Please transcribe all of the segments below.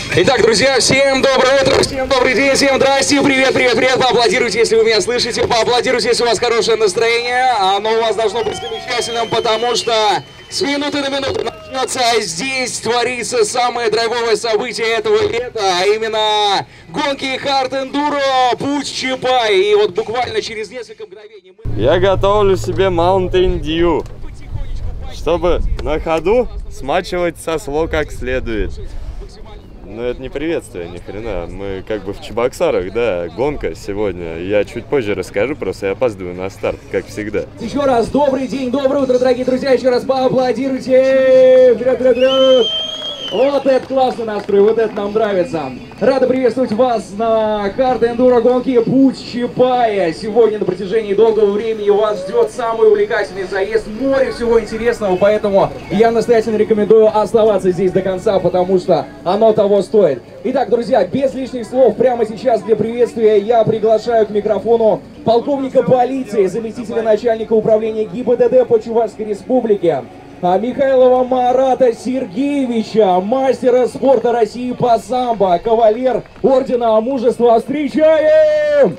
Итак, друзья, всем доброе утро, всем добрый день, всем здрасте, привет, привет, привет, поаплодируйте, если вы меня слышите, поаплодируйте, если у вас хорошее настроение, оно у вас должно быть замечательным, потому что с минуты на минуту начнется здесь творится самое драйвовое событие этого лета, а именно гонки хард-эндуро Путь Чапай, и вот буквально через несколько мгновений мы... Я готовлю себе Mountain Dew, чтобы на ходу смачивать сосло как следует. Но это не приветствие, ни хрена. Мы как бы в Чебоксарах, да, гонка сегодня. Я чуть позже расскажу, просто я опаздываю на старт, как всегда. Еще раз добрый день, доброе утро, дорогие друзья. Еще раз поаплодируйте. Вперед, вперед, вперед. Вот это классный настрой, вот это нам нравится. Рада приветствовать вас на хард-эндуро гонке Путь Чапая. Сегодня на протяжении долгого времени вас ждет самый увлекательный заезд, море всего интересного, поэтому я настоятельно рекомендую оставаться здесь до конца, потому что оно того стоит. Итак, друзья, без лишних слов, прямо сейчас для приветствия я приглашаю к микрофону полковника полиции, заместителя начальника управления ГИБДД по Чувашской Республике, Михайлова Марата Сергеевича, мастера спорта России по самбо, кавалер ордена мужества. Встречаем!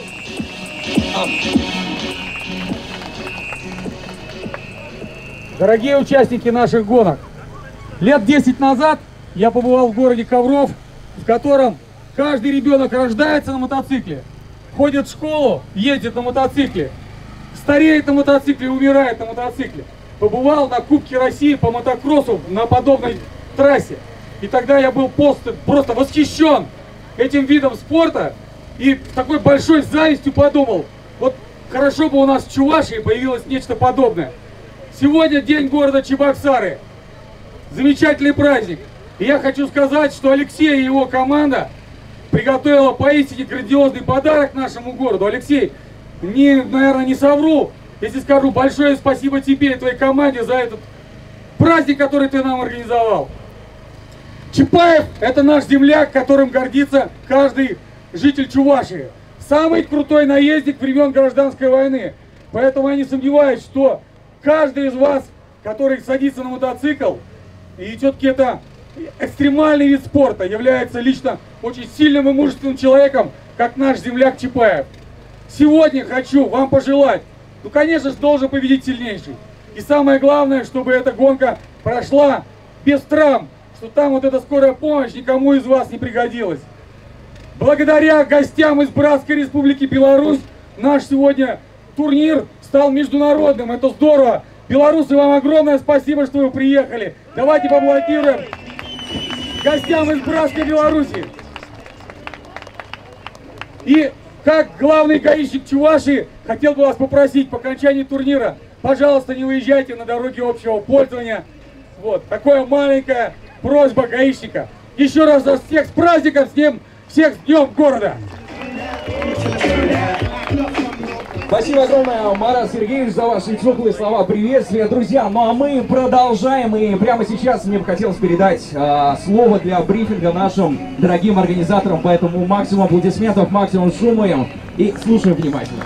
Дорогие участники наших гонок, лет 10 назад я побывал в городе Ковров, в котором каждый ребенок рождается на мотоцикле, ходит в школу, ездит на мотоцикле, стареет на мотоцикле, умирает на мотоцикле. Побывал на Кубке России по мотокроссу на подобной трассе. И тогда я был просто восхищен этим видом спорта. И такой большой завистью подумал, вот хорошо бы у нас в Чувашии появилось нечто подобное. Сегодня день города Чебоксары. Замечательный праздник. И я хочу сказать, что Алексей и его команда приготовила поистине грандиозный подарок нашему городу. Алексей, наверное, не совру, если скажу большое спасибо тебе и твоей команде за этот праздник, который ты нам организовал. Чапаев – это наш земляк, которым гордится каждый житель Чувашии. Самый крутой наездник времен гражданской войны. Поэтому я не сомневаюсь, что каждый из вас, который садится на мотоцикл, и все-таки это экстремальный вид спорта, является лично очень сильным и мужественным человеком, как наш земляк Чапаев. Сегодня хочу вам пожелать, ну, конечно же, должен победить сильнейший. И самое главное, чтобы эта гонка прошла без травм, что там вот эта скорая помощь никому из вас не пригодилась. Благодаря гостям из Братской Республики Беларусь наш сегодня турнир стал международным. Это здорово. Белорусы, вам огромное спасибо, что вы приехали. Давайте поаплодируем гостям из Братской Беларуси. И как главный гаишник Чувашии, хотел бы вас попросить по окончании турнира, пожалуйста, не выезжайте на дороге общего пользования. Вот, такая маленькая просьба гаишника. Еще раз вас всех с праздником, всех с днем города! Спасибо огромное, Марат Сергеевич, за ваши теплые слова приветствия. Друзья, ну а мы продолжаем. И прямо сейчас мне бы хотелось передать слово для брифинга нашим дорогим организаторам. Поэтому максимум аплодисментов, максимум шума им. И слушаем внимательно.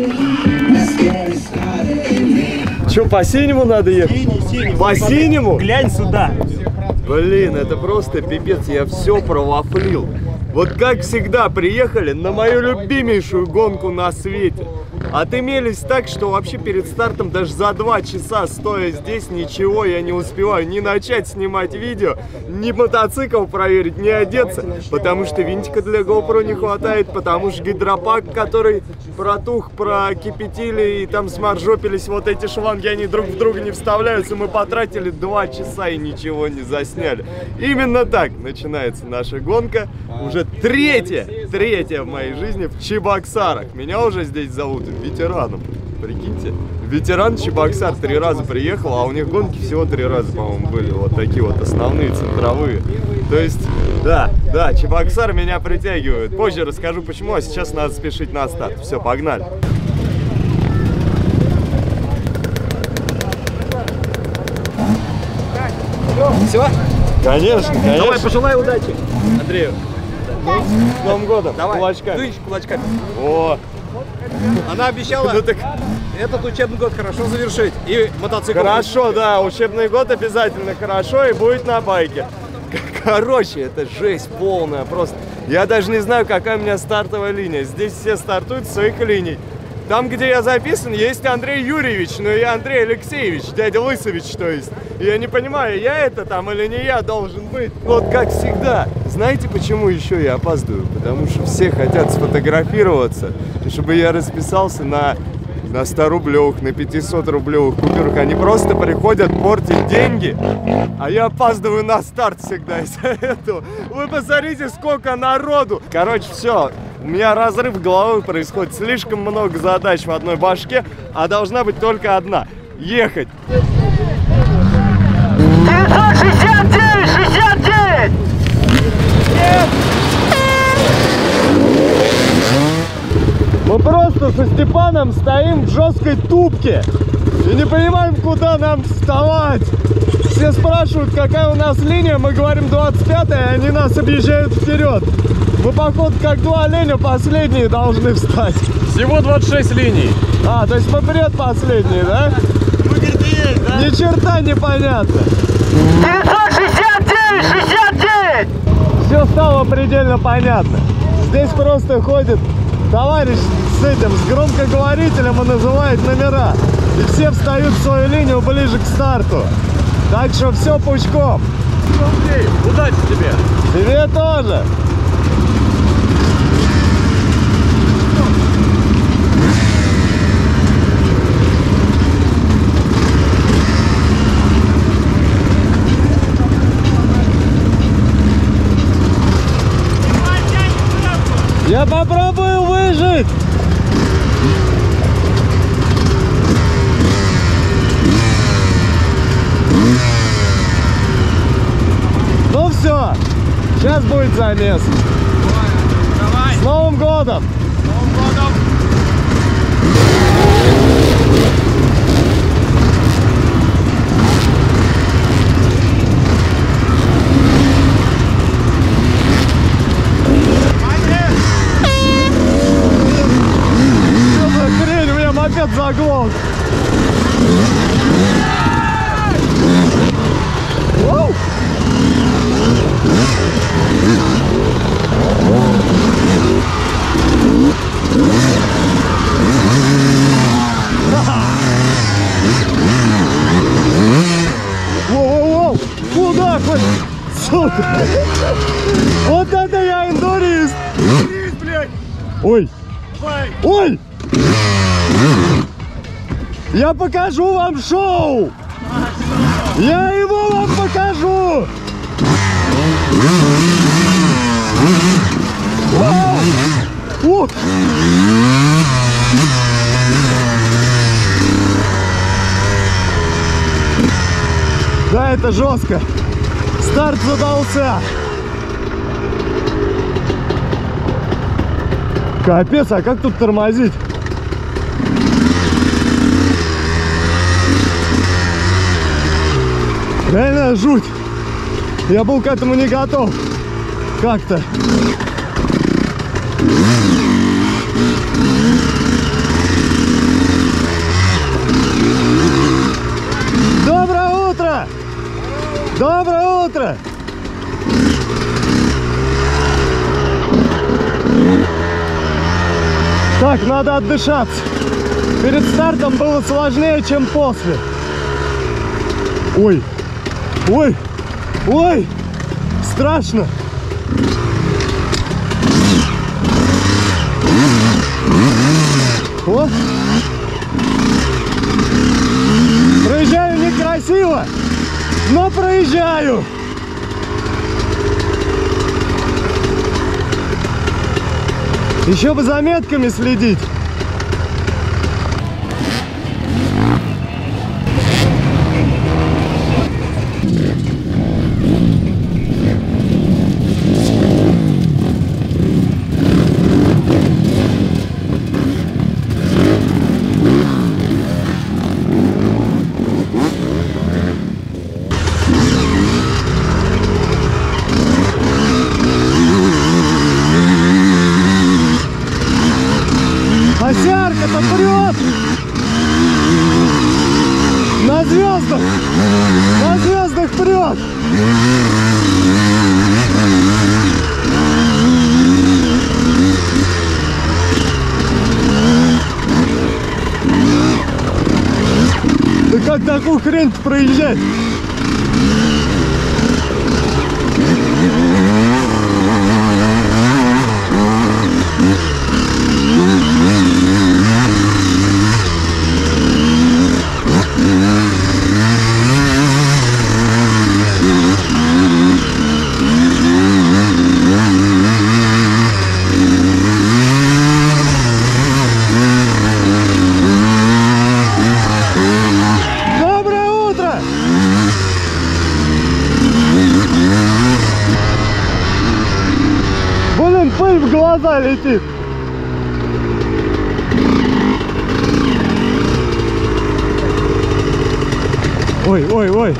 Че, по синему надо ехать? Синий. По синему? Глянь сюда. Блин, это просто пипец, я все провафлил. Вот как всегда приехали на мою любимейшую гонку на свете. Отымелись так, что вообще перед стартом даже за 2 часа, стоя здесь, ничего я не успеваю ни начать снимать видео, ни мотоцикл проверить, ни одеться, потому что винтика для GoPro не хватает, потому что гидропак, который протух, прокипятили и там сморжопились вот эти шланги, они друг в друга не вставляются, мы потратили 2 часа и ничего не засняли. Именно так начинается наша гонка, уже третья в моей жизни в Чебоксарах. Меня уже здесь зовут ветераном, прикиньте. Ветеран Чебоксар 3 раза приехал, а у них гонки всего 3 раза, по-моему, были. Вот такие вот основные, центровые. То есть, да, Чебоксар меня притягивает. Позже расскажу почему, а сейчас надо спешить на старт. Все, погнали. Все? Конечно. Давай, пожелай удачи. Андрею, с Новым годом. Давай, Кулачками. тыщ кулачками. О. Она обещала Ну так... этот учебный год хорошо завершить. И мотоцикл. Хорошо, да, учебный год обязательно хорошо и будет на байке. Короче, это жесть полная просто. Я даже не знаю, какая у меня стартовая линия. Здесь все стартуют с своих линий. Там, где я записан, есть Андрей Юрьевич, но и Андрей Алексеевич, дядя Лысович, то есть. Я не понимаю, я это там или не я должен быть. Вот как всегда. Знаете, почему еще я опаздываю? Потому что все хотят сфотографироваться, чтобы я расписался на 100-рублевых, на 500-рублевых купюрах. Они просто приходят портить деньги, а я опаздываю на старт всегда из-за этого. Вы посмотрите, сколько народу. Короче, все. У меня разрыв головы происходит. Слишком много задач в одной башке, а должна быть только одна. Ехать. 969! 69! Мы просто со Степаном стоим в жесткой тупке и не понимаем, куда нам вставать. Все спрашивают, какая у нас линия, мы говорим 25-я, и они нас объезжают вперед. Мы, походу, как два оленя последние должны встать. Всего 26 линий. А, то есть мы предпоследние, да? Ну, где-то есть, да? Ни черта непонятно. 969! 69! Все стало предельно понятно. Здесь просто ходит товарищ с громкоговорителем и называет номера. И все встают в свою линию ближе к старту. Так что все пучком. Андрей, удачи тебе. Тебе тоже. Я попробую выжить. Ну все, сейчас будет замес. Давай. С Новым годом! С Новым годом. Хрень, у меня мопед заглох. Воу! Воу-воу-воу! Куда хоть? Сука! Вот это я эндурист! Ой! Ой! Я покажу вам шоу! Я его вам покажу! Вау! Ух! Да, это жестко. Старт задался. Капец, а как тут тормозить? Реально жуть. Я был к этому не готов. Как-то. Доброе утро! Доброе утро! Так, надо отдышаться. Перед стартом было сложнее, чем после. Ой! Ой! Ой! Страшно! Вот! Проезжаю некрасиво, но проезжаю! Еще бы за метками следить. будете проезжать. Пыль в глаза летит. Ой, ой, ой.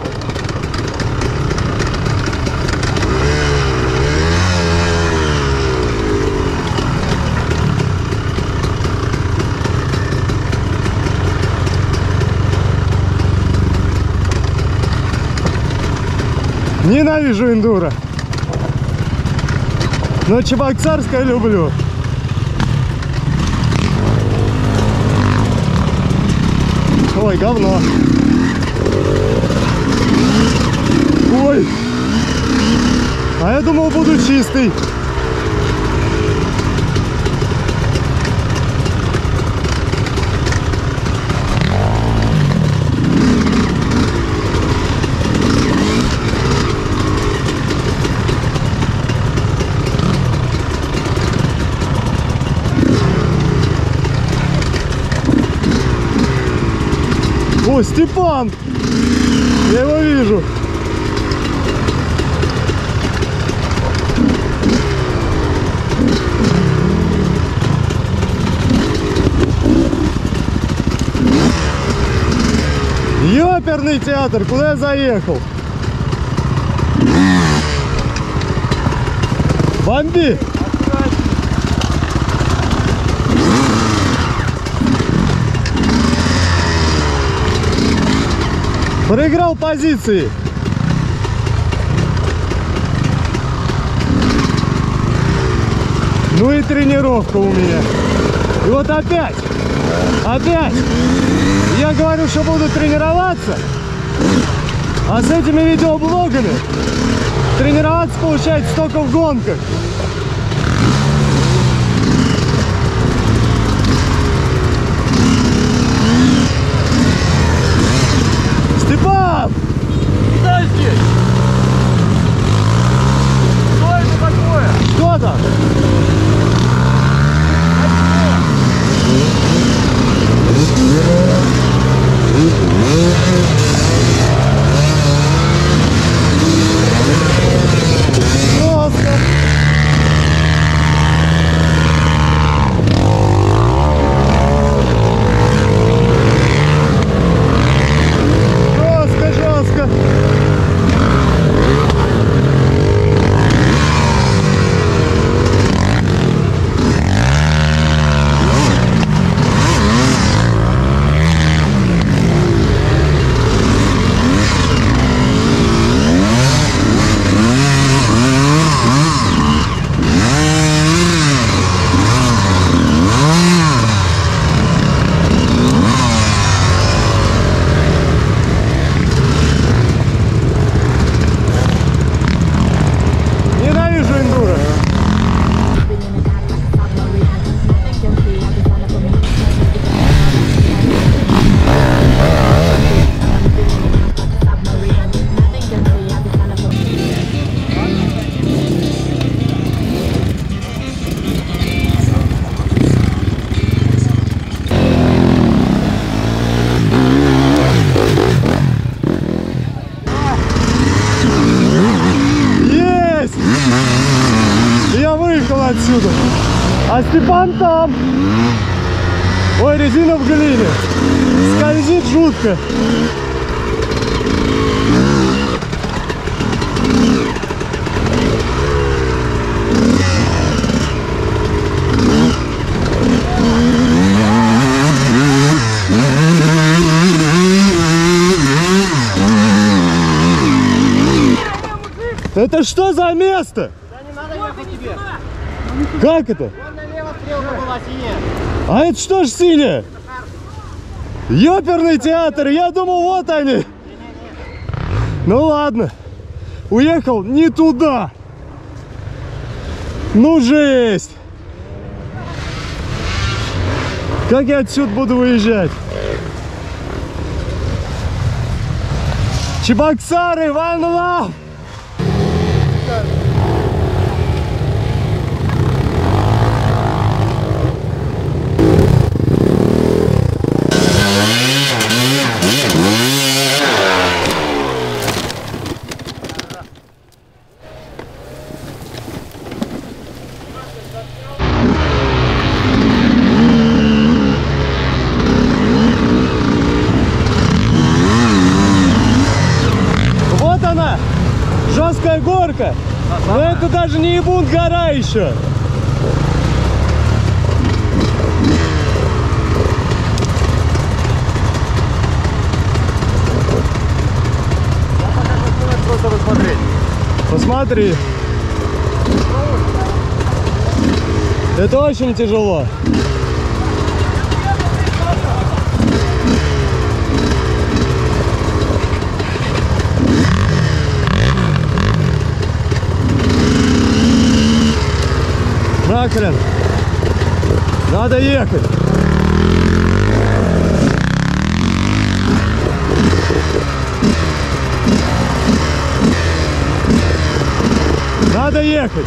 Ненавижу эндуро. Но Чебоксарское люблю. Ой, говно. Ой. А я думал, буду чистый. О, Степан! Я его вижу. Ёперный театр, куда я заехал? Бомби! Проиграл позиции. Ну и тренировка у меня. И вот опять. Я говорю, что буду тренироваться. А с этими видеоблогами тренироваться получается только в гонках. Степан! Что здесь? Что это такое? Что там? Жестко. Жестко. Ненавижу эндуро. Есть! Я выехал отсюда. А Степан там. Ой, резина в глине. Скользит жутко. Это что за место? Как это? А это что ж синяя? Ёперный театр, я думал, вот они. Ну ладно, уехал не туда. Ну жесть! Как я отсюда буду выезжать? Чебоксары, One Love! Вот она, жесткая горка. Но это даже не Ебун гора еще. Просто посмотреть. Посмотри. Это очень тяжело. Нахрен. Надо ехать. Надо ехать.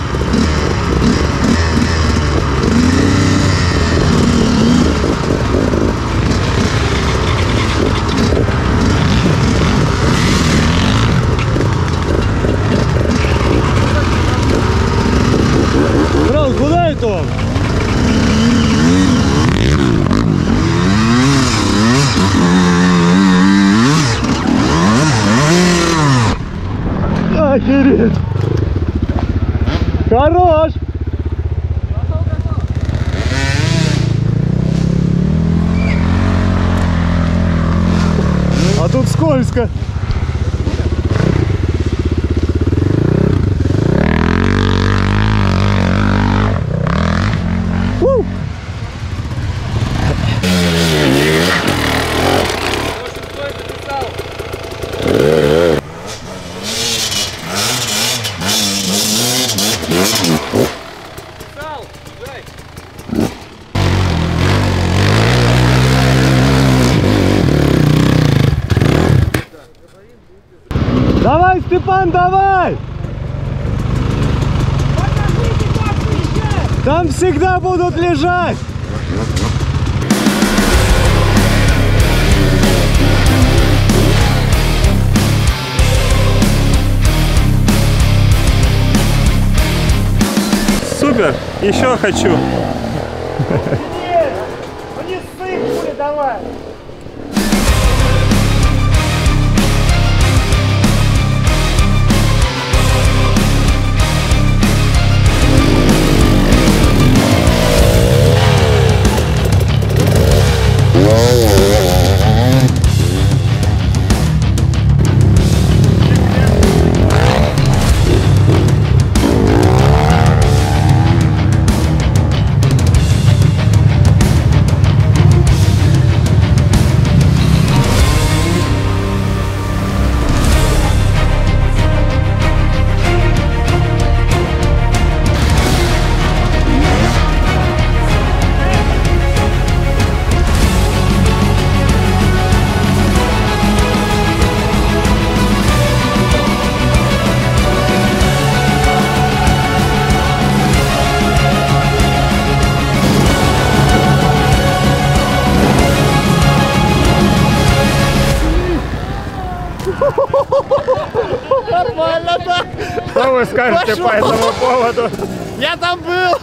Брал, куда это он? Охереть! Хорош! А тут скользко. Давай, Степан, давай! Там всегда будут лежать! Супер! Еще хочу! Не ссы, пули, давай! Нормально, да? Что вы скажете по этому поводу? Я там был!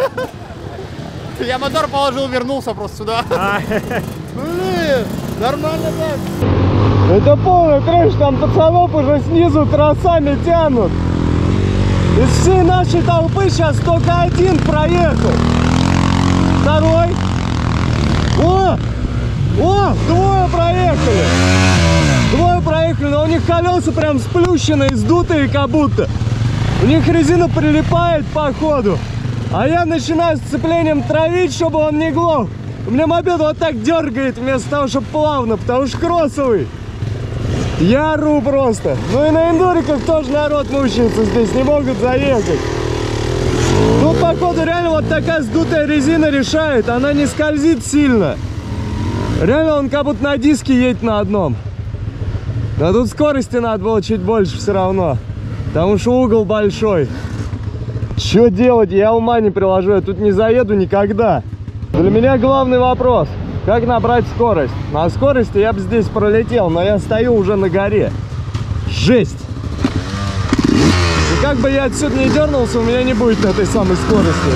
Я мотор положил, вернулся просто сюда. Блин, нормально так. Это полный трэш, там пацанов уже снизу тросами тянут. Из всей нашей толпы сейчас только один проехал. Второй. О, двое проехали. Двое проехали, но у них колеса прям сплющенные, сдутые как будто. У них резина прилипает по ходу. А я начинаю сцеплением травить, чтобы он не глох. У меня мопед вот так дергает вместо того, чтобы плавно, потому что кроссовый. Я ору просто. Ну и на эндуриках тоже народ мучается здесь, не могут заехать. Ну, походу, реально вот такая сдутая резина решает, она не скользит сильно. Реально он как будто на диске едет на одном. Но тут скорости надо было чуть больше все равно, потому что угол большой. Что делать? Я ума не приложу, я тут не заеду никогда. Для меня главный вопрос, как набрать скорость. На скорости я бы здесь пролетел, но я стою уже на горе. Жесть! И как бы я отсюда не дернулся, у меня не будет этой самой скорости.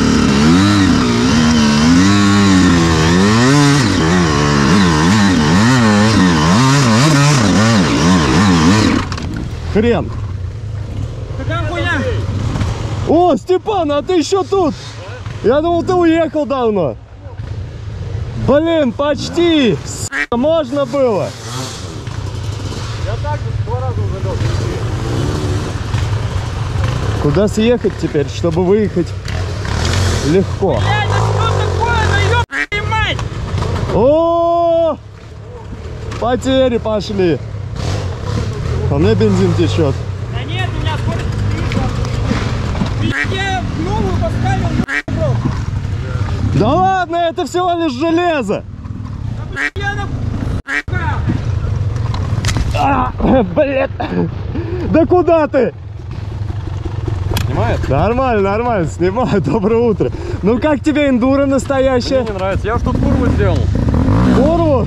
Хрен. Какая хуйня? О, Степан, а ты еще тут? Я думал, ты уехал давно. Блин, почти. Сука, можно было. Я так же 2 раза уже лёг. Куда съехать теперь, чтобы выехать легко? О, потери пошли. А у меня бензин течет. Да нет, у меня скорость не. Я новую поставил, Да ладно, это всего лишь железо. Блин. Да куда ты? Снимает? Нормально, нормально, снимаю. Доброе утро. Ну как тебе эндуро настоящая? Мне не нравится. Я уж тут курву сделал. Курву?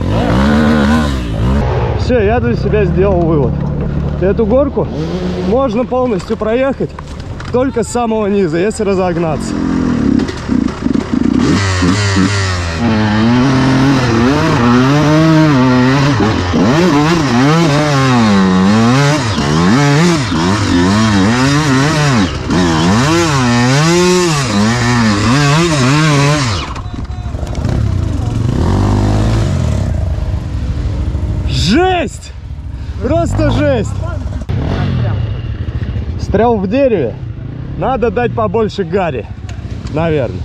Все, я для себя сделал вывод. Эту горку можно полностью проехать только с самого низа, если разогнаться. Жесть! Просто жесть! Стрел в дереве. Надо дать побольше гари, наверное.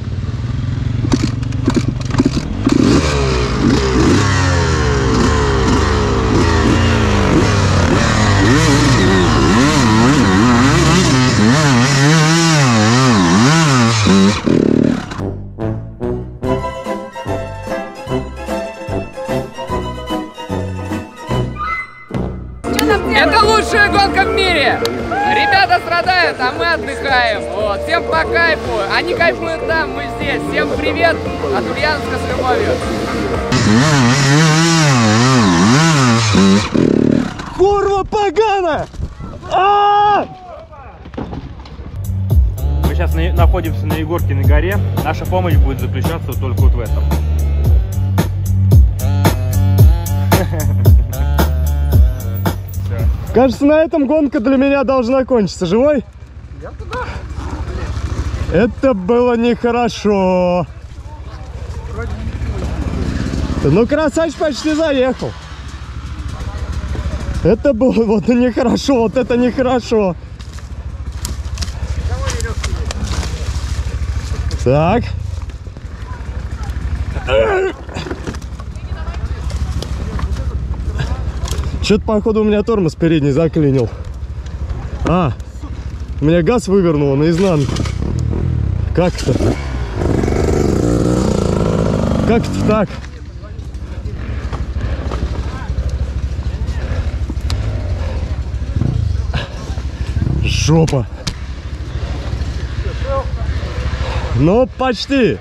Это лучшая гонка в мире! Ребята страдают, а мы отдыхаем. Вот. Всем по кайфу. Они кайфуют там, мы здесь. Всем привет от Ульяновска с любовью. Курва погана! Мы сейчас находимся на Егоркиной горе. Наша помощь будет заключаться только вот в этом. Кажется, на этом гонка для меня должна кончиться. Живой? Я туда. Это было нехорошо. Ну, красавчик почти заехал. Это было вот нехорошо, вот это нехорошо. Так. Что-то, походу, у меня тормоз передний заклинил. У меня газ вывернуло наизнанку. Как-то? Как-то так. Жопа. Ну, почти.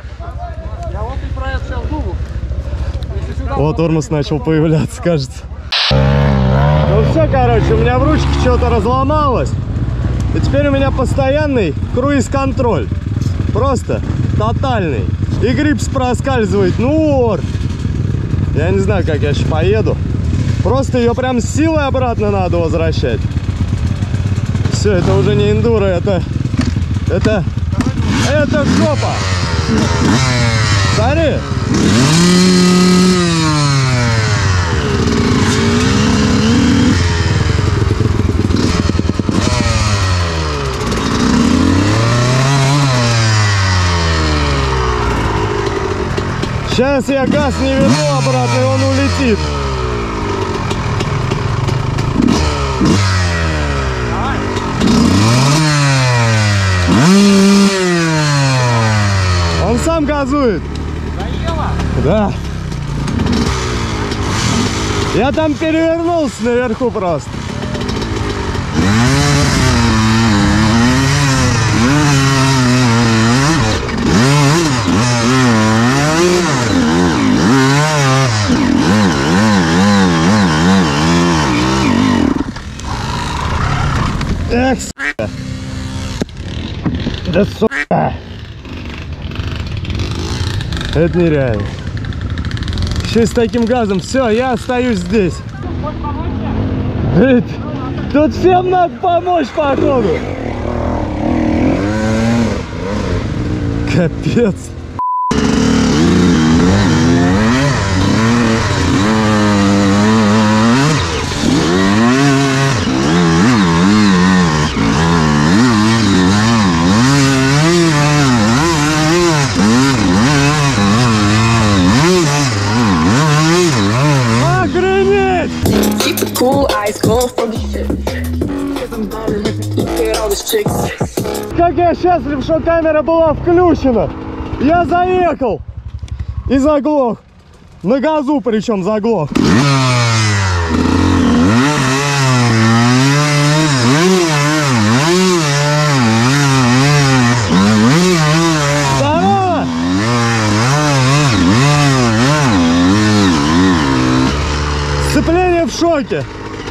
Вот тормоз начал появляться, кажется. Ну все, короче, у меня в ручке что-то разломалось. И теперь у меня постоянный круиз-контроль. Просто тотальный. И грипс проскальзывает. Ну, ор. Я не знаю, как я сейчас поеду. Просто ее прям с силой обратно надо возвращать. Все, это уже не эндуро, это жопа. Смотри. Сейчас я газ не верну обратно, и он улетит. Я там перевернулся наверху просто. Эх, сука. Да сука. Это нереально. Еще и с таким газом. Все, я остаюсь здесь. Да, тут всем надо помочь, походу. Капец. Как я счастлив, что камера была включена. Я заехал и заглох. На газу причем заглох. Здорово! Сцепление в шоке.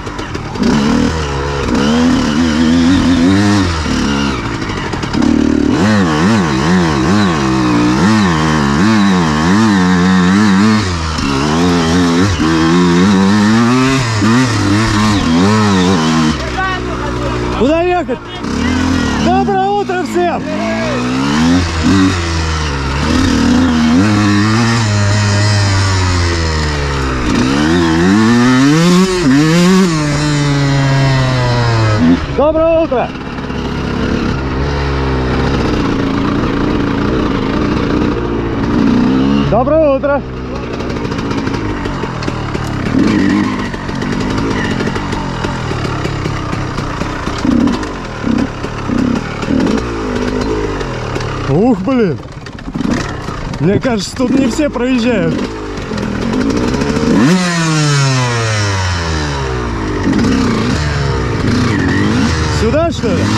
Куда ехать? Доброе утро всем! Доброе утро! Доброе утро! Ух, блин! Мне кажется, тут не все проезжают. Сюда, что ли?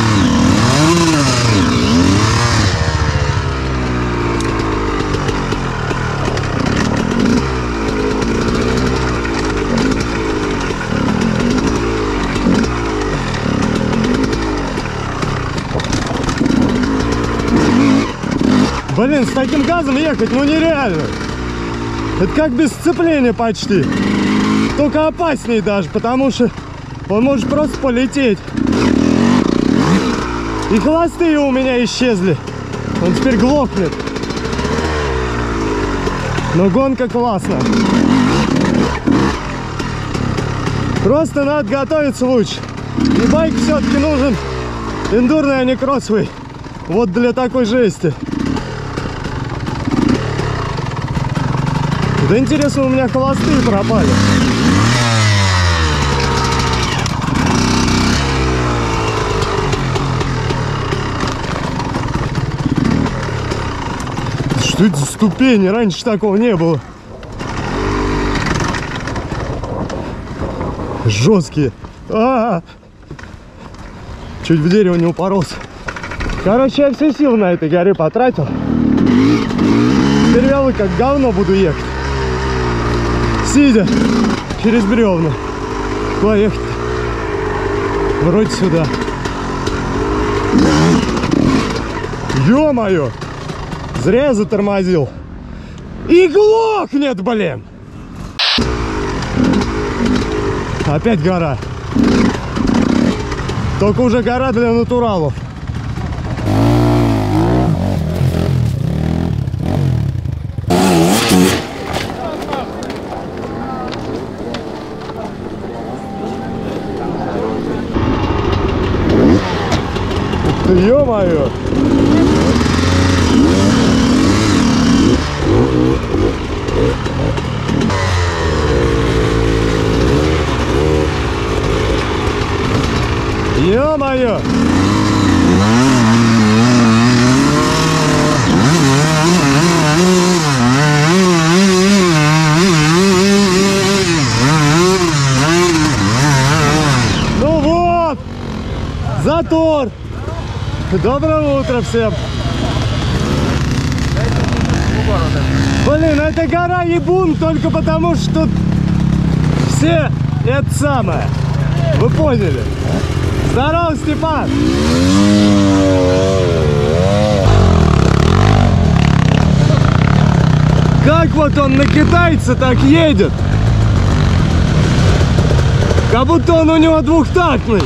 Блин, с таким газом ехать, ну нереально. Это как без сцепления почти. Только опаснее даже, потому что он может просто полететь. И холостые у меня исчезли. Он теперь глохнет. Но гонка классная. Просто надо готовиться лучше. И байк все-таки нужен эндурный, а не кроссовый. Вот для такой жести. Да интересно, у меня холостые пропали. Что это за ступени? Раньше такого не было. Жесткие. Чуть в дерево не упоролся. Короче, я все силы на этой горе потратил. Теперь я как говно буду ехать. Сидя через бревна. Куда ехать? Вроде сюда. Ё-моё! Зря я затормозил. И глохнет, блин! Опять гора. Только уже гора для натуралов. Ё-моё! Ё-моё! Затор! Доброе утро всем! Блин, это гора Ебун только потому, что все это самое. Вы поняли? Здорово, Степан! Как вот он на китайца так едет? Как будто он у него двухтактный.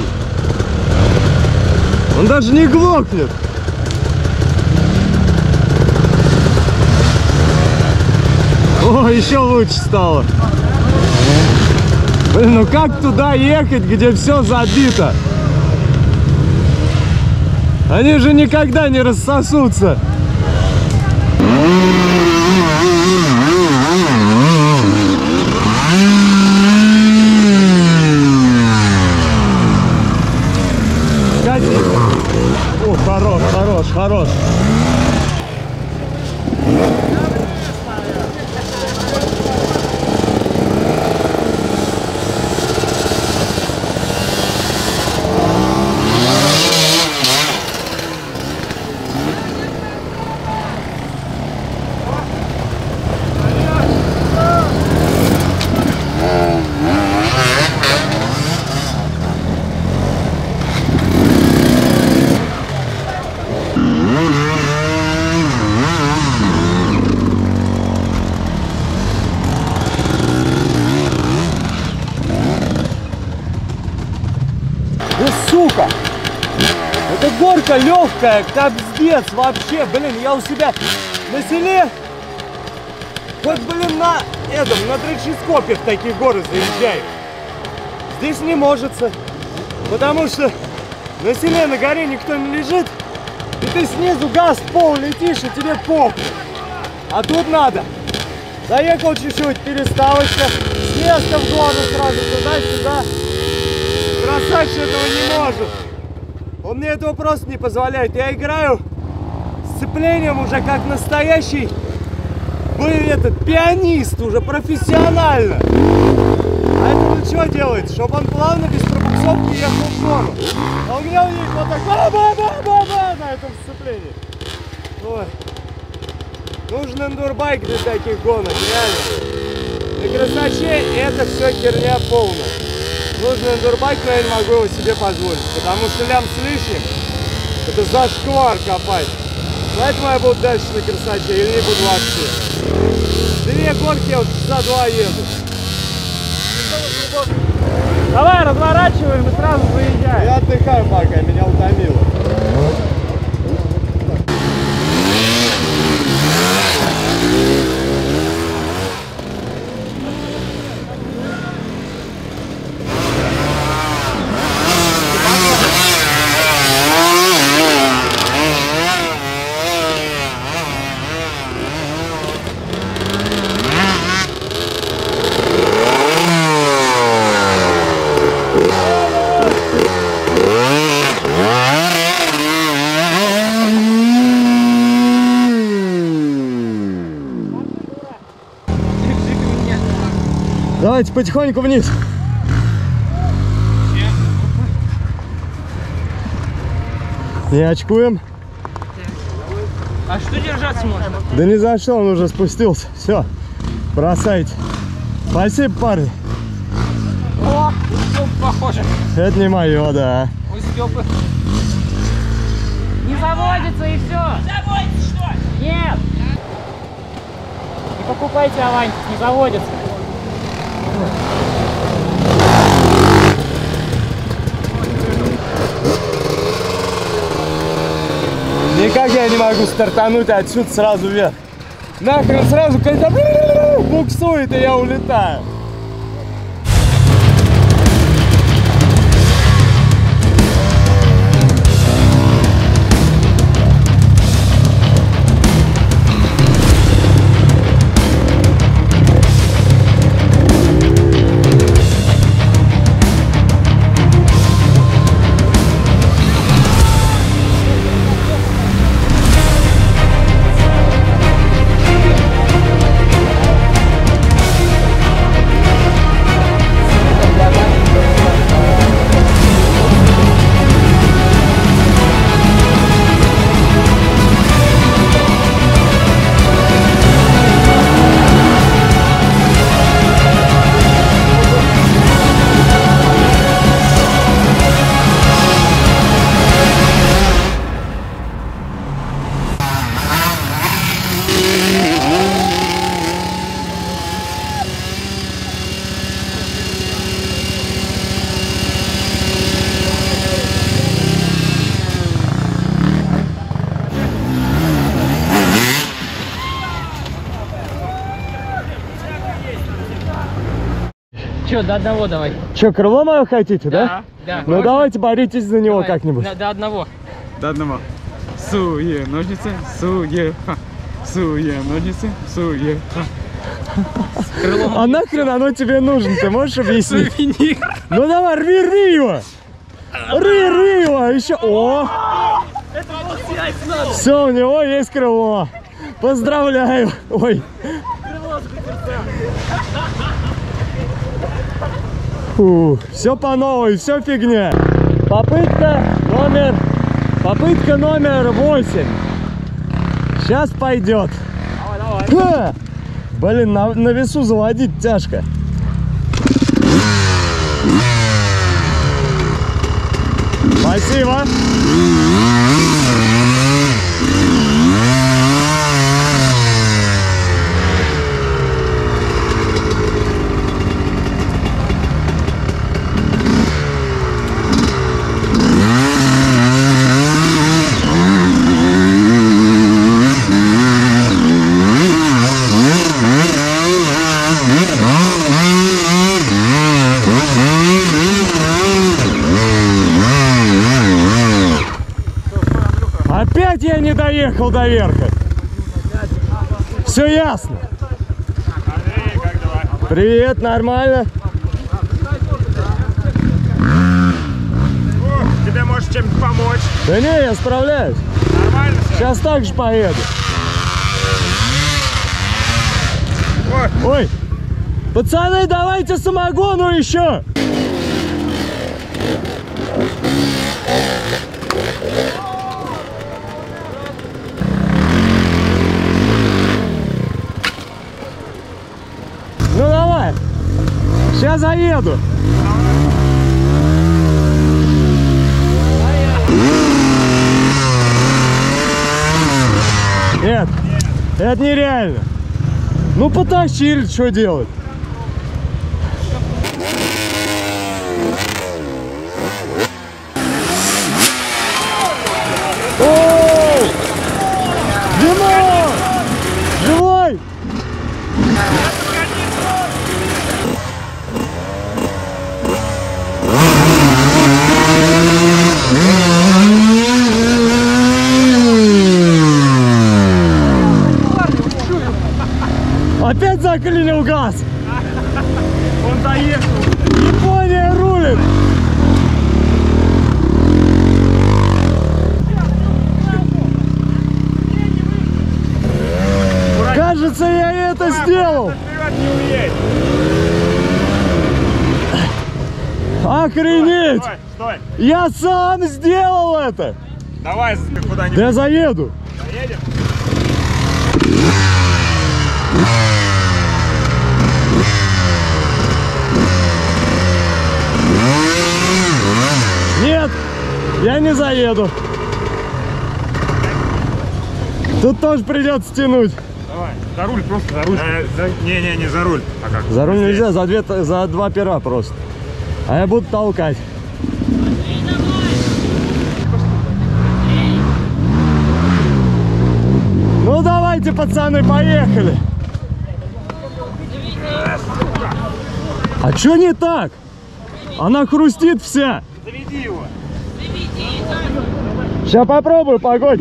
Он даже не глохнет. О, еще лучше стало. Блин, ну как туда ехать, где все забито? Они же никогда не рассосутся. О, хорош, хорош, хорош. Сука! Это горка легкая, капздец вообще, блин, я у себя на селе, вот, блин, на треческопе в такие горы заезжаю. Здесь не можется, потому что на селе, на горе никто не лежит, и ты снизу газ в пол летишь, и тебе похуй. А тут надо. Заехал чуть-чуть, переставочка, с места в гору сразу туда-сюда. Красавчик этого не может. Он мне этого просто не позволяет. Я играю с сцеплением уже как настоящий пианист, уже профессионально. А это он что делает? Чтобы он плавно, без пробуксовки ехал в гору. А у меня едет вот так ба-ба-ба-ба-ба на этом сцеплении. Ой. Нужен эндурбайк для таких гонок, реально. На красоте это все херня полная. Нужный эндурбайк, но я не могу его себе позволить, потому что лям с лишним — это зашквар копать. Поэтому я буду дальше на красоте или не буду вообще. 2 горки я вот часа 2 еду. Давай, разворачиваем и сразу заезжаем. Я отдыхаю пока, меня утомило. Давайте потихоньку вниз. Не очкуем. А что держаться можно? Да ни за что, он уже спустился. Все, бросайте. Спасибо, парни. О, похоже. Это не мое, да. У Степы. Не заводится и все. Заводится что? Нет. Не покупайте Авантик, не заводится. Никак я не могу стартануть отсюда сразу вверх. Нахрен сразу когда буксует, и я улетаю. что, до одного давай. Че, крыло мое хотите, да? Да. Ну давайте боритесь за него как-нибудь. До одного. До одного. Суе, ножницы, суе, ха. Суе, ножницы, суе, ха. А нахрен оно тебе нужно, ты можешь объяснить? Сувенир. Ну давай, рви его! Рви его! Еще... О! Все, у него есть крыло. Поздравляю! Ой! Все по новой, все фигня. Попытка номер 8. Сейчас пойдет. Давай. Блин, на весу заводить тяжко. Спасибо. Опять я не доехал до верха. Все ясно. Андрей, как дела? Привет, нормально. О, тебе может чем-то помочь. Да не, я справляюсь. Нормально все? Сейчас так же поеду. Ой, пацаны, давайте самогону еще. Ну давай, сейчас заеду. Нет, это нереально. Ну потащили, что делать? О! Димон! Живой! Опять заклинил газ. Он доехал. Япония рулит. Кажется, я это сделал. Вперед не уедь. Охренеть. Стой, стой. Я сам сделал это. Давай куда-нибудь. Да я заеду. Поедем? Нет, я не заеду. Тут тоже придется тянуть. Давай, за руль, просто за руль. Не за руль. А как? За руль нельзя, за два пера просто. А я буду толкать. Ну давайте, пацаны, поехали. А чё не так? Она хрустит вся. Заведи его. Сейчас попробую, погодь.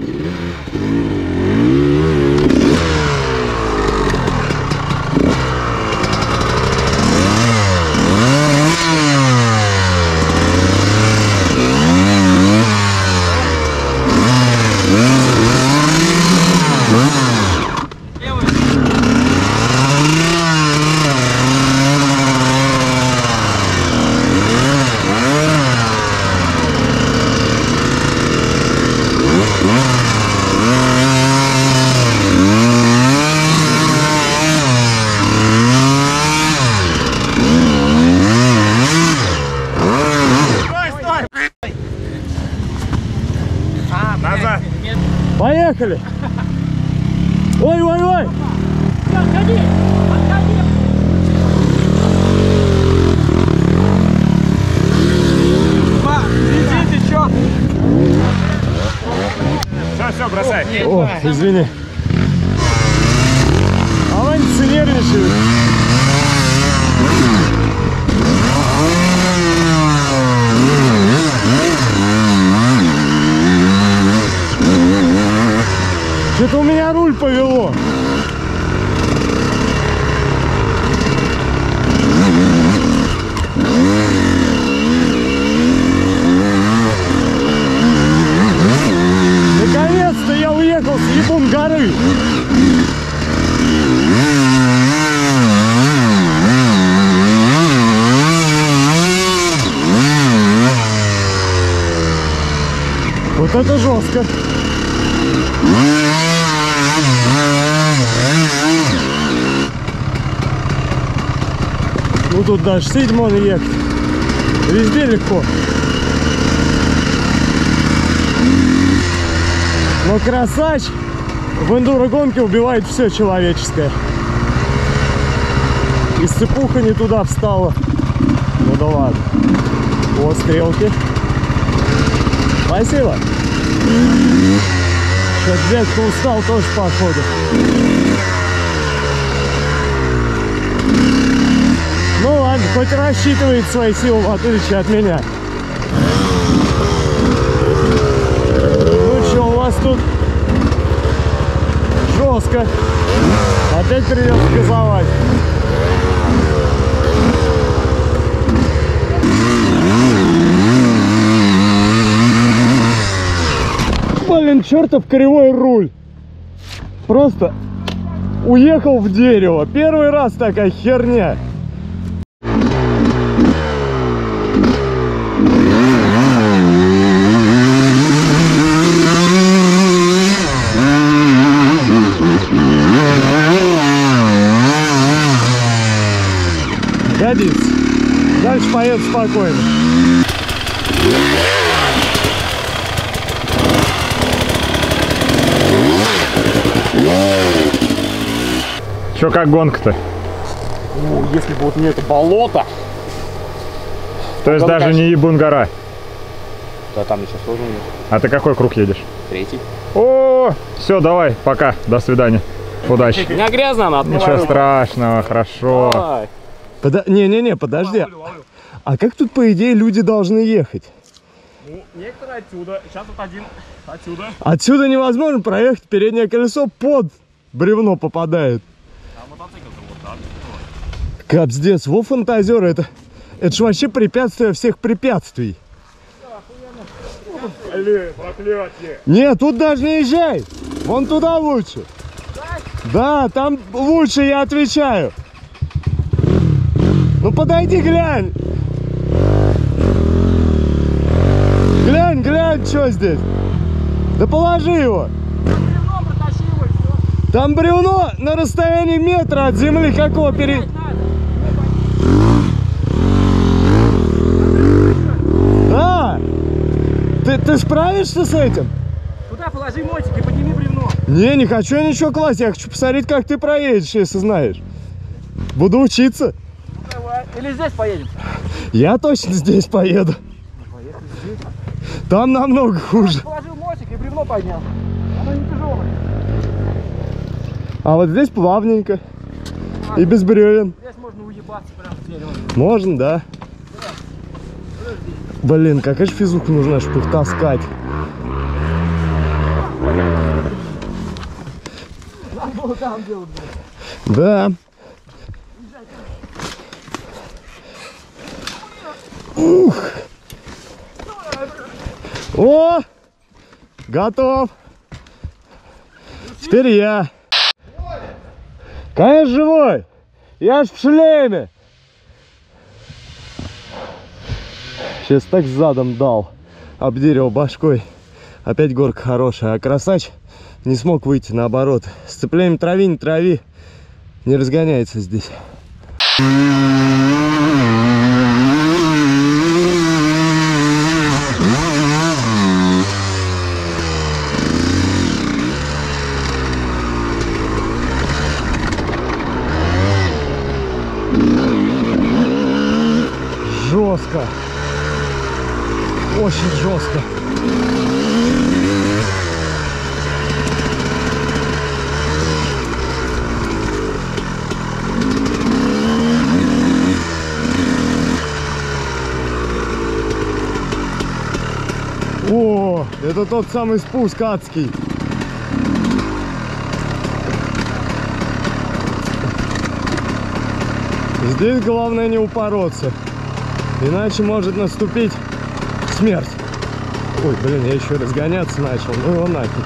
Назад. Поехали. Ой-ой-ой. Все, бросай. О, извини. А Ваня нервничает. Вот это жестко. Ну тут даже седьмой ехать. Везде легко. Но красач в эндуро-гонке убивает все человеческое. И сцепуха не туда встала. Ну да ладно. Вот стрелки. Спасибо. Сейчас дядька устал тоже походу. Ну ладно, хоть рассчитывает свои силы в отличие от меня. Ну что, у вас тут жестко. Опять придется газовать. Блин, чертов кривой руль. Просто уехал в дерево. Первый раз такая херня. Годится. Дальше поеду спокойно. Чё, как гонка-то? Ну, если бы вот не это болото. То есть даже не Ебун-гора. Да, там еще сложно. А ты какой круг едешь? 3-й. О, все, давай, пока, до свидания. Удачи. У меня грязно, надо. Ничего страшного, хорошо. Давай. Не-не-не, подожди. А как тут, по идее, люди должны ехать? Ну, некоторые отсюда. Сейчас вот один отсюда. Отсюда невозможно проехать, переднее колесо под бревно попадает. А мотоцикл-то вот так. Капздец, во фантазер, это ж вообще препятствие всех препятствий. Блин, проклятие. Нет, тут даже не езжай. Вон туда лучше. Да, там лучше, я отвечаю. Ну подойди, глянь. Глянь, глянь, что здесь. Да положи его. Там бревно на расстоянии метра от земли. Как его перед... Да. Ты справишься с этим? Туда положи мотик и подними бревно. Не хочу я ничего класть. Я хочу посмотреть, как ты проедешь, если знаешь. Буду учиться. Ну давай. Или здесь поедем? Я точно здесь поеду. Там намного хуже. Положил мотик и бревно поднял. Оно не тяжелое. А вот здесь плавненько. И без бревен. Здесь можно уебаться прям в дерево. Можно, да. Блин, какая же физуха нужна, чтобы их таскать. Да. Ух. О! Готов. Теперь я. Конечно, живой. Я ж в шлеме. Сейчас так задом дал. Об дерево башкой. Опять горка хорошая. А красач не смог выйти, наоборот. Сцеплением трави, не трави. Не разгоняется здесь. Жестко. Очень жестко. О, это тот самый спуск адский. Здесь главное не упороться. Иначе может наступить смерть. Ой, блин, я еще разгоняться начал. Ну его нафиг.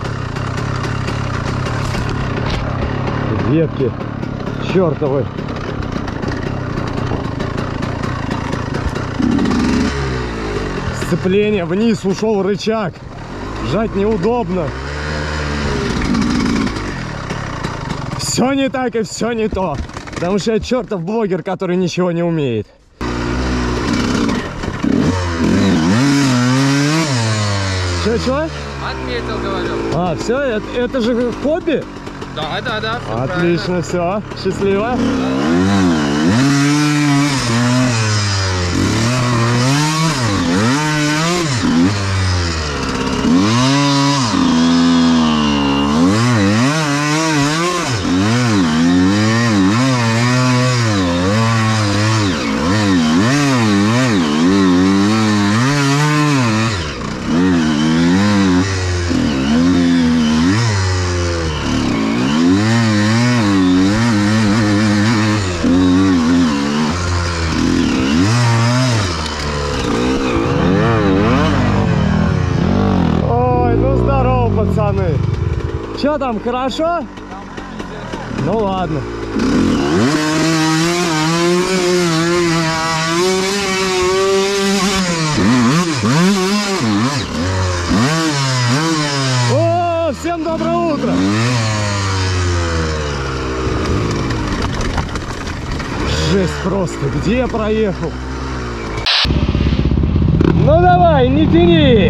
Ветки чертовы. Сцепление, вниз ушел рычаг. Жать неудобно. Все не так и все не то. Потому что я чертов блогер, который ничего не умеет. Че? Отметил, говорю. А, все, это же хобби? Да. Отлично, все, счастливо. Пацаны, что там, хорошо? Ну ладно. О, всем доброе утро! Жесть просто, где я проехал? Ну давай, не тяни!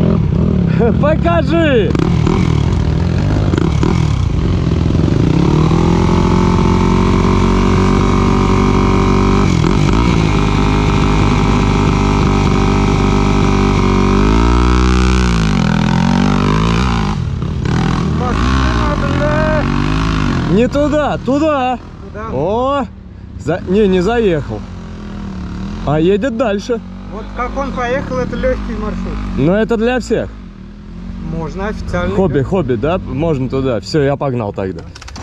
Покажи! Не туда, туда. О, не заехал. А едет дальше. Вот как он поехал, это легкий маршрут. Но это для всех. Можно официально. Хобби, да? Можно туда. Все, я погнал тогда.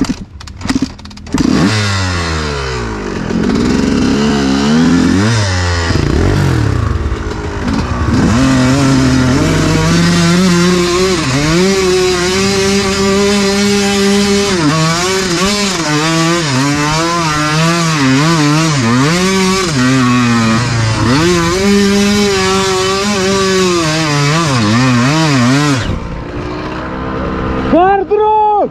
Хардрок!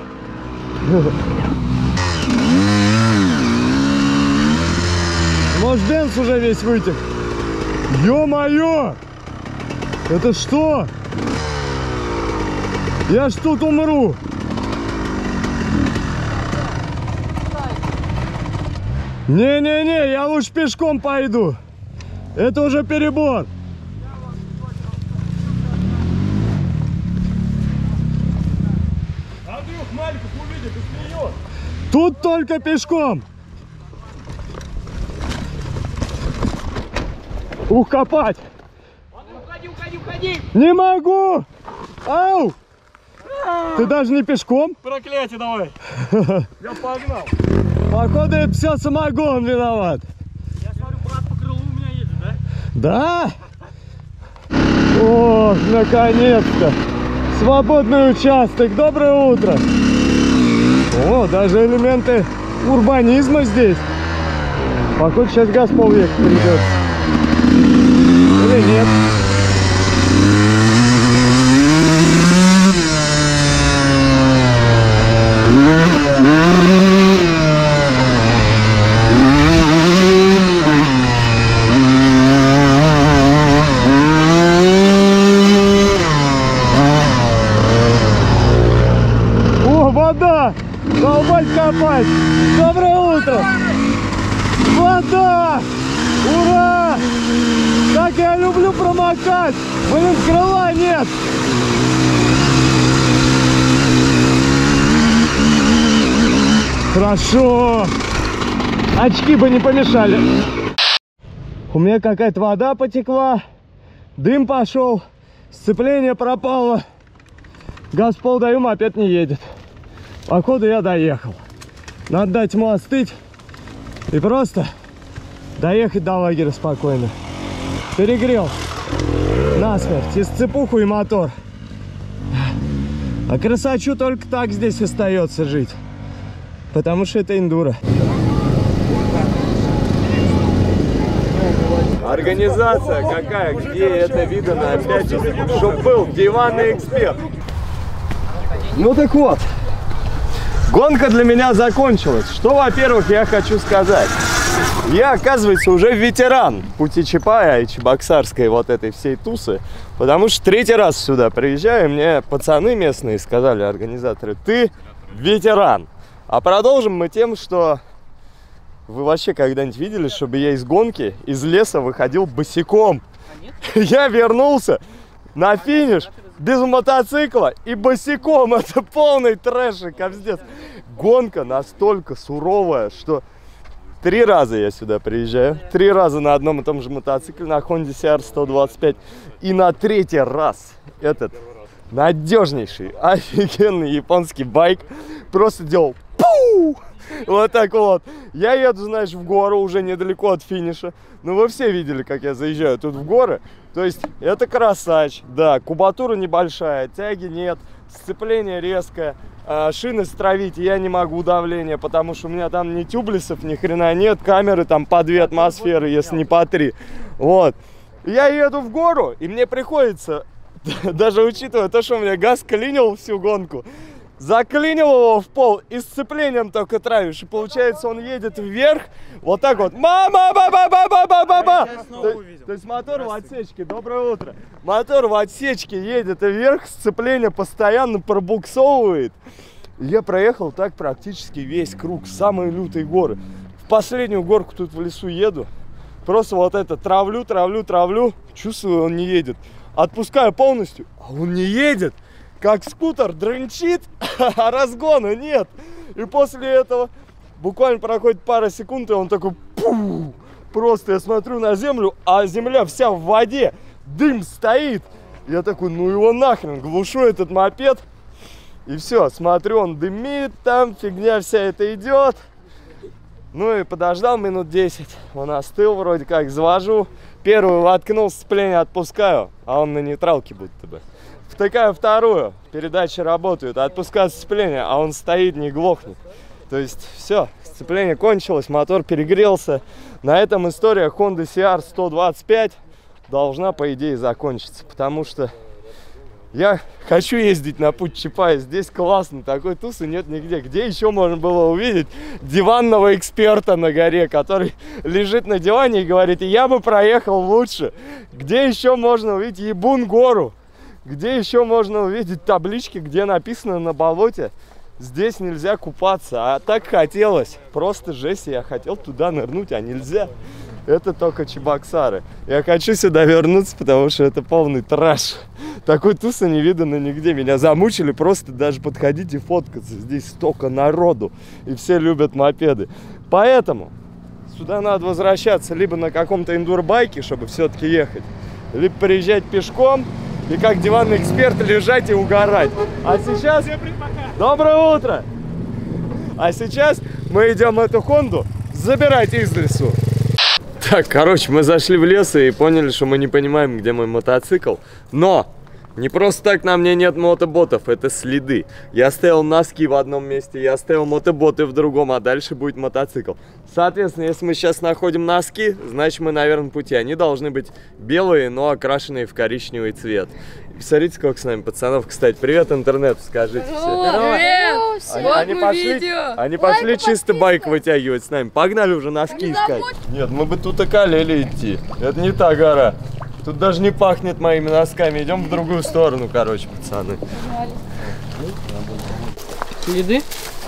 Может, бенз уже весь вытек? Ё-моё! Это что? Я ж тут умру! Не-не-не, я лучше пешком пойду. Это уже перебор. Тут только пешком. Ух, копать. Уходи. Не могу. Ау. Ты даже не пешком? Проклятие давай. Я погнал. Походу, это все самогон виноват. Я смотрю, брат по крылу у меня едет, да? Да? О, наконец-то. Свободный участок. Доброе утро. О, даже элементы урбанизма здесь. Походу, сейчас газ полвека придется. Или нет? О, вода! Долбать, копать! Доброе утро! Вода! Ура! Так я люблю промокать! Блин, крыла нет! Хорошо! Очки бы не помешали. У меня какая-то вода потекла, дым пошел, сцепление пропало. Газ в пол даем, опять не едет. Походу я доехал. Надо дать ему остыть и просто доехать до лагеря спокойно. Перегрел насмерть и сцепуху, и мотор. А красачу только так здесь остается жить. Потому что это эндуро. Организация какая, где это видано, опять же, чтобы был диванный эксперт. Ну так вот, гонка для меня закончилась. Что, во-первых, я хочу сказать. Я, оказывается, уже ветеран пути Чапая и чебоксарской вот этой всей тусы. Потому что 3-й раз сюда приезжаю, и мне пацаны местные сказали, организаторы, ты ветеран. А продолжим мы тем, что вы вообще когда-нибудь видели, чтобы я из гонки, из леса выходил босиком? Я вернулся на финиш без мотоцикла и босиком. Это полный трэш и капздец. Гонка настолько суровая, что 3 раза я сюда приезжаю. 3 раза на одном и том же мотоцикле, на Honda CR-125. И на 3-й раз этот надежнейший, офигенный японский байк просто делал пу! Вот так вот. Я еду, знаешь, в гору, уже недалеко от финиша. Ну, вы все видели, как я заезжаю тут в горы. То есть, это красач. Да, кубатура небольшая, тяги нет, сцепление резкое. Шины стравить я не могу, давление, потому что у меня там ни тюблесов, ни хрена нет. Камеры там по 2 атмосферы, если не по 3. Вот. Я еду в гору, и мне приходится, даже учитывая то, что у меня газ клинил всю гонку, заклинил его в пол и сцеплением только травишь. И получается, он едет вверх, вот так вот. Мама, ба-ба-ба-ба-ба-ба-ба! То есть мотор в отсечке, доброе утро. Мотор в отсечке едет вверх, сцепление постоянно пробуксовывает. Я проехал так практически весь круг, самые лютые горы. В последнюю горку тут в лесу еду. Просто вот это травлю, чувствую, он не едет. Отпускаю полностью, а он не едет. Как скутер дрынчит, а разгона нет. И после этого буквально проходит пара секунд, и он такой пу! Просто я смотрю на землю, а земля вся в воде, дым стоит. Я такой, ну его нахрен, глушу этот мопед. И все, смотрю, он дымит, там фигня вся эта идет. Ну и подождал минут 10, он остыл вроде как, завожу. Первую воткнул, сцепление отпускаю, а он на нейтралке будто бы. Втыкаю вторую, передачи работают, отпускаю сцепление, а он стоит, не глохнет. То есть все, сцепление кончилось, мотор перегрелся. На этом история Honda CR-125 должна, по идее, закончиться, потому что я хочу ездить на путь Чапая. Здесь классно, такой тусы нет нигде. Где еще можно было увидеть диванного эксперта на горе, который лежит на диване и говорит, я бы проехал лучше. Где еще можно увидеть Ебун-гору? Где еще можно увидеть таблички, где написано на болоте, здесь нельзя купаться. А так хотелось, просто жесть, я хотел туда нырнуть, а нельзя. Это только Чебоксары. Я хочу сюда вернуться, потому что это полный трэш. Такой тусы не видано нигде. Меня замучили просто даже подходить и фоткаться. Здесь столько народу, и все любят мопеды. Поэтому сюда надо возвращаться либо на каком-то эндурбайке, чтобы все-таки ехать, либо приезжать пешком и как диванный эксперт лежать и угорать. А сейчас... Доброе утро! А сейчас мы идем эту Хонду забирать из лесу. Так, короче, мы зашли в лес и поняли, что мы не понимаем, где мой мотоцикл. Но не просто так на мне нет мотоботов, это следы. Я оставил носки в одном месте, я оставил мотоботы в другом, а дальше будет мотоцикл. Соответственно, если мы сейчас находим носки, значит мы на верном пути. Они должны быть белые, но окрашенные в коричневый цвет. Смотрите, сколько с нами пацанов. Кстати, привет интернету, скажите все. Они пошли чисто байк вытягивать с нами. Погнали уже носки искать. Нет, мы бы тут околели идти. Это не та гора. Тут даже не пахнет моими носками. Идем в другую сторону, короче, пацаны. Следы?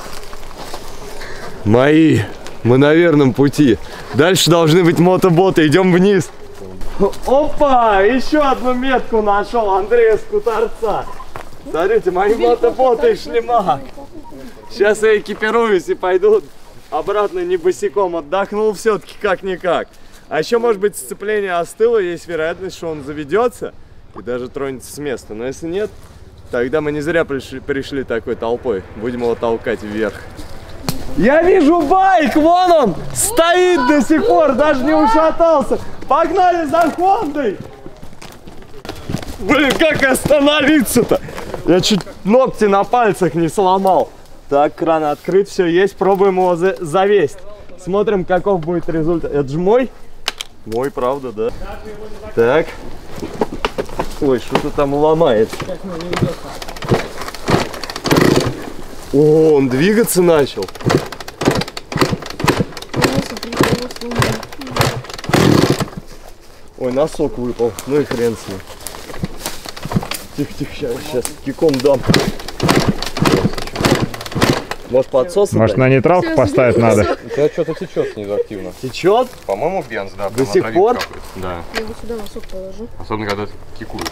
Мои. Мы на верном пути. Дальше должны быть мотоботы. Идем вниз. Опа! Еще одну метку нашел Андрея Скуторца. Смотрите, мои мотоботы и шлемак. Сейчас я экипируюсь и пойду обратно не босиком. Отдохнул все-таки как-никак. А еще, может быть, сцепление остыло, есть вероятность, что он заведется и даже тронется с места. Но если нет, тогда мы не зря пришли такой толпой. Будем его толкать вверх. Я вижу байк! Вон он! Стоит до сих пор, даже не ушатался. Погнали за Хондой! Блин, как остановиться-то? Я чуть ногти на пальцах не сломал. Так, кран открыт, все есть. Пробуем его завесть. Смотрим, каков будет результат. Это же мой? Мой, правда, да. Так. Ой, что-то там ломает. О, он двигаться начал. Ой, носок выпал. Ну и хрен с ним. Тихо, сейчас киком дам. Может, подсос? Может, на нейтралку поставить надо? У тебя что-то течет снизу активно. Течет? По-моему, бенз, да. До сих пор? Да. Я его сюда носок положу. Особенно, когда кикуешь.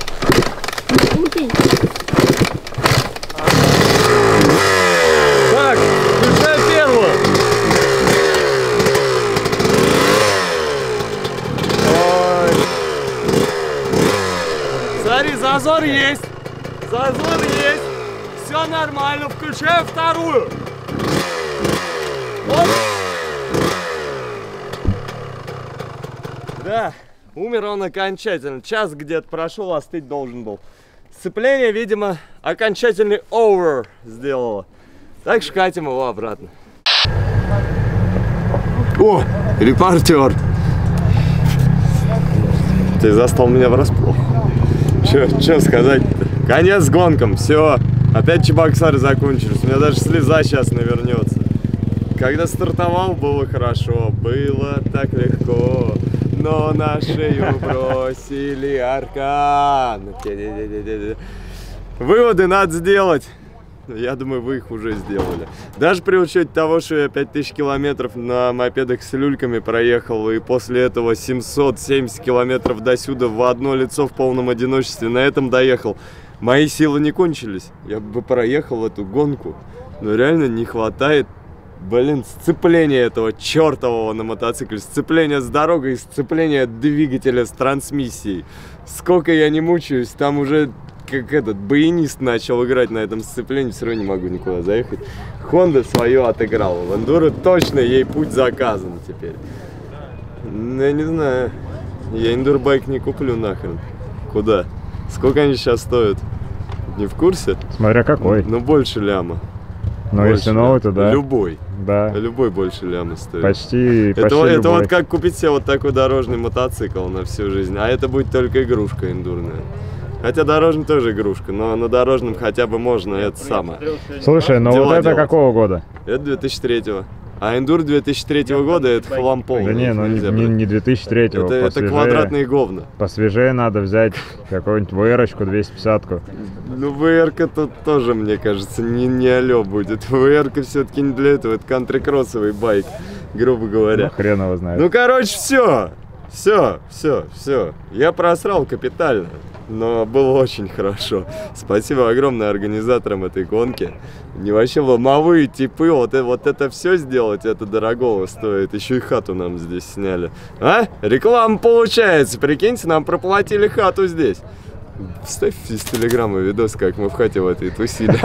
Так, включай первую. Ой. Смотри, зазор есть. Зазор есть. Все нормально. Включаю вторую. Оп. Да, умер он окончательно. Час где-то прошел, остыть должен был. Сцепление, видимо, окончательный over сделало. Так что катим его обратно. О, репортер. Ты застал меня врасплох. Че сказать-то? Конец гонкам, все. Опять Чебоксары закончились. У меня даже слеза сейчас навернется. Когда стартовал, было хорошо. Было так легко. Но на шею бросили аркан. Выводы надо сделать. Я думаю, вы их уже сделали. Даже при учете того, что я 5000 километров на мопедах с люльками проехал, и после этого 770 километров до сюда в одно лицо в полном одиночестве на этом доехал. Мои силы не кончились. Я бы проехал эту гонку. Но реально не хватает, блин, сцепления этого чертового на мотоцикле. Сцепление с дорогой и сцепление двигателя с трансмиссией. Сколько я не мучаюсь, там уже как этот баянист начал играть на этом сцеплении, все равно не могу никуда заехать. Honda свое отыграла. В Эндуро точно ей путь заказан теперь. Ну, я не знаю. Я эндурбайк не куплю нахрен. Куда? Сколько они сейчас стоят? Не в курсе? Смотря какой. Ну, больше ляма. Но больше если новый, то да. Любой. Да. Любой больше ляма стоит. Почти это любой. Вот как купить себе вот такой дорожный мотоцикл на всю жизнь. А это будет только игрушка эндурная. Хотя дорожный тоже игрушка, но на дорожном хотя бы можно это самое. Слушай, ну вот это делать. Какого года? Это 2003-го. А эндур 2003 года это хлам полный. Да не, ну не 2003-го. Это квадратные говна. Посвежее надо взять какую-нибудь VR-очку 250-ку. Ну VR-ка тут тоже, мне кажется, не алё будет. VR-ка все-таки не для этого, это кантри-кроссовый байк, грубо говоря. Ну хрен его знает. Ну короче, все. Я просрал капитально. Но было очень хорошо. Спасибо огромное организаторам этой гонки. Не вообще ломовые типы, вот это все сделать, это дорогого стоит. Еще и хату нам здесь сняли. А? Реклама получается. Прикиньте, нам проплатили хату здесь. Вставь из телеграмма видос, как мы в хате в этой тусили.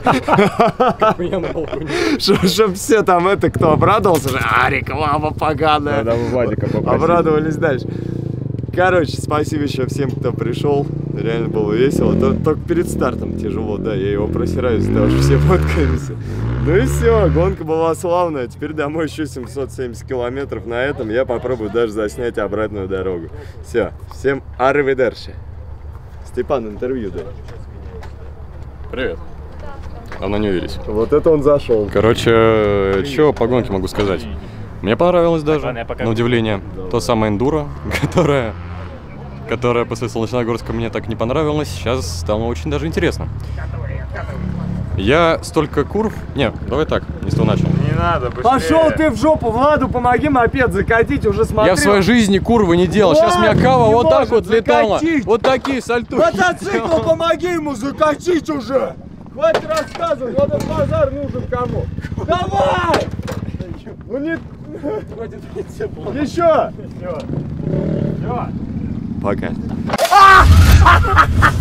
Чтоб все там кто обрадовался, реклама поганая. Обрадовались дальше. Короче, спасибо еще всем, кто пришел. Реально было весело. Только перед стартом тяжело, да, я его просираю из-за того, что все фоткаемся. Ну и все, гонка была славная. Теперь домой еще 770 километров. На этом я попробую даже заснять обратную дорогу. Все, всем арриведерчи. Степан, интервью дай. Привет. Давно не увиделись. Вот это он зашел. Короче, что по гонке могу сказать? Мне понравилось даже, на удивление, то самое эндуро, которое после Солнечногорска мне так не понравилось, сейчас стало очень даже интересно. Я столько курв... Не, давай так, не с того начал. Не надо, быстрее. Пошел ты в жопу, Владу, помоги мопед закатить, уже смотрел. Я в своей жизни курвы не делал, сейчас меня кава вот так вот летала. Вот такие сальтухи. Мотоцикл, помоги ему закатить уже. Хватит рассказывать, вот этот базар нужен кому. Давай! Ну не... Еще! Пока.